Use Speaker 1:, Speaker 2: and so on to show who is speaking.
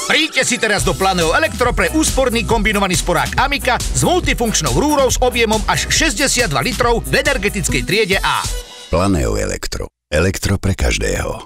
Speaker 1: Príďte si teraz do Planeo Elektro pre úsporný kombinovaný sporák Amica s multifunkčnou rúrou s objemom až 62 litrov v energetickej triede A.
Speaker 2: Planeo Elektro. Elektro pre každého.